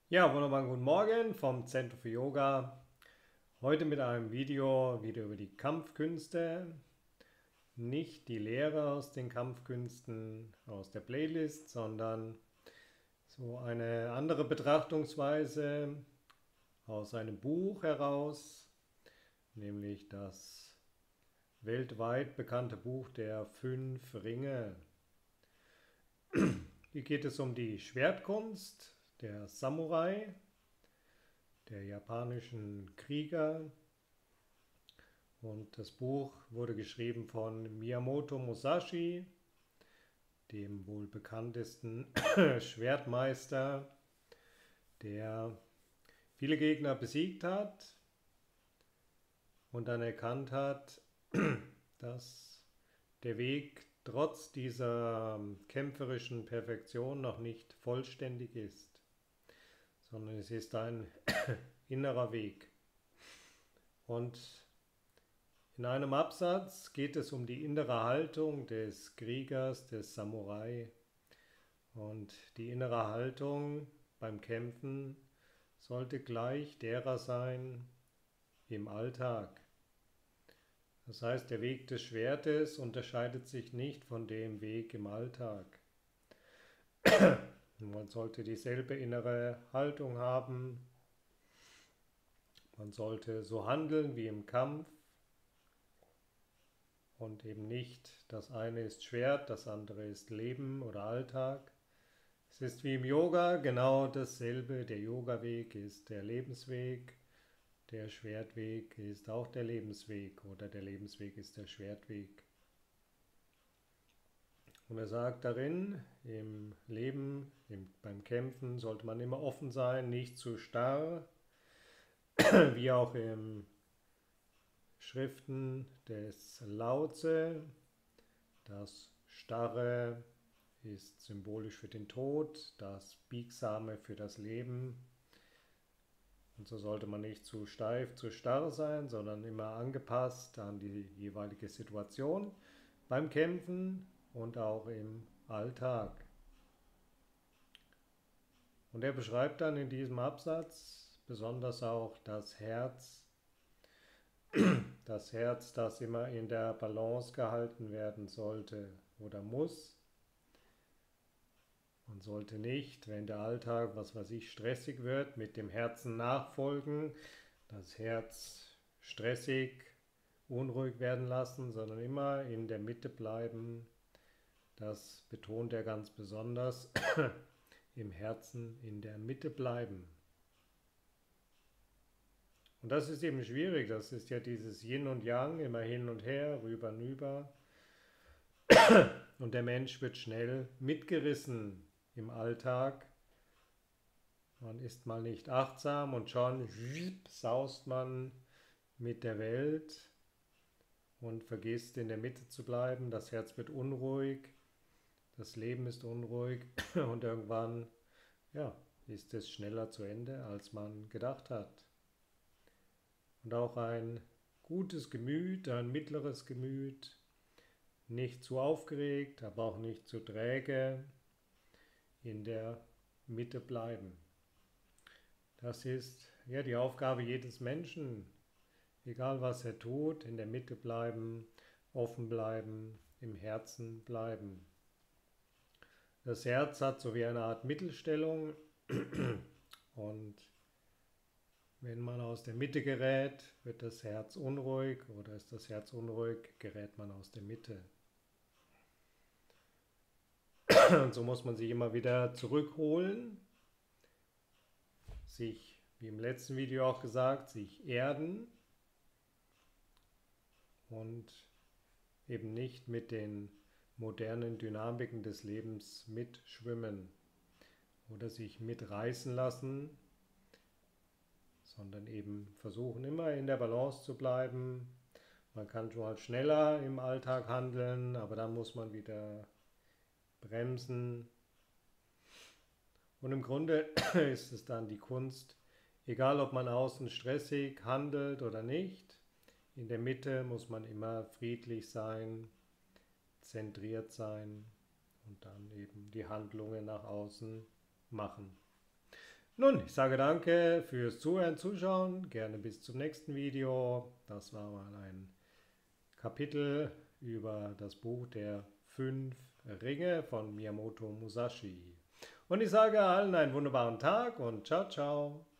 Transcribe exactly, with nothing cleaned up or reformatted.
Ja, wunderbar, guten Morgen vom Zentrum für Yoga. Heute mit einem Video wieder über die Kampfkünste. Nicht die Lehre aus den Kampfkünsten aus der Playlist, sondern so eine andere Betrachtungsweise aus einem Buch heraus, nämlich das weltweit bekannte Buch der Fünf Ringe. Hier geht es um die Schwertkunst der Samurai, der japanischen Krieger. Und das Buch wurde geschrieben von Miyamoto Musashi, dem wohl bekanntesten Schwertmeister, der viele Gegner besiegt hat und dann erkannt hat, dass der Weg trotz dieser kämpferischen Perfektion noch nicht vollständig ist, sondern es ist ein innerer Weg. Und in einem Absatz geht es um die innere Haltung des Kriegers, des Samurai. Und die innere Haltung beim Kämpfen sollte gleich derer sein im Alltag. Das heißt, der Weg des Schwertes unterscheidet sich nicht von dem Weg im Alltag. Man sollte dieselbe innere Haltung haben. Man sollte so handeln wie im Kampf. Und eben nicht, das eine ist Schwert, das andere ist Leben oder Alltag. Es ist wie im Yoga genau dasselbe. Der Yoga-Weg ist der Lebensweg, der Schwertweg ist auch der Lebensweg oder der Lebensweg ist der Schwertweg. Und er sagt darin, im Leben, im, beim Kämpfen sollte man immer offen sein, nicht zu starr, wie auch im Schriften des Lao Tse. Das Starre ist symbolisch für den Tod, das Biegsame für das Leben. Und so sollte man nicht zu steif, zu starr sein, sondern immer angepasst an die jeweilige Situation beim Kämpfen und auch im Alltag. Und er beschreibt dann in diesem Absatz besonders auch das Herz, das Herz, das immer in der Balance gehalten werden sollte oder muss. Man sollte nicht, wenn der Alltag, was weiß ich, stressig wird, mit dem Herzen nachfolgen, das Herz stressig, unruhig werden lassen, sondern immer in der Mitte bleiben. Das betont er ganz besonders, im Herzen in der Mitte bleiben. Und das ist eben schwierig, das ist ja dieses Yin und Yang, immer hin und her, rüber und über. Und der Mensch wird schnell mitgerissen im Alltag. Man ist mal nicht achtsam und schon saust man mit der Welt und vergisst in der Mitte zu bleiben. Das Herz wird unruhig, das Leben ist unruhig und irgendwann ja, ist es schneller zu Ende, als man gedacht hat. Und auch ein gutes Gemüt, ein mittleres Gemüt, nicht zu aufgeregt, aber auch nicht zu träge, in der Mitte bleiben. Das ist ja die Aufgabe jedes Menschen, egal was er tut, in der Mitte bleiben, offen bleiben, im Herzen bleiben. Das Herz hat so wie eine Art Mittelstellung und wenn man aus der Mitte gerät, wird das Herz unruhig oder ist das Herz unruhig, gerät man aus der Mitte. Und so muss man sich immer wieder zurückholen, sich, wie im letzten Video auch gesagt, sich erden und eben nicht mit den modernen Dynamiken des Lebens mitschwimmen oder sich mitreißen lassen, sondern eben versuchen immer in der Balance zu bleiben. Man kann schon mal schneller im Alltag handeln, aber dann muss man wieder bremsen. Und im Grunde ist es dann die Kunst, egal ob man außen stressig handelt oder nicht, in der Mitte muss man immer friedlich sein, zentriert sein und dann eben die Handlungen nach außen machen. Nun, ich sage danke fürs Zuhören, Zuschauen. Gerne bis zum nächsten Video. Das war mal ein Kapitel über das Buch der fünf Ringe von Miyamoto Musashi. Und ich sage allen einen wunderbaren Tag und ciao, ciao.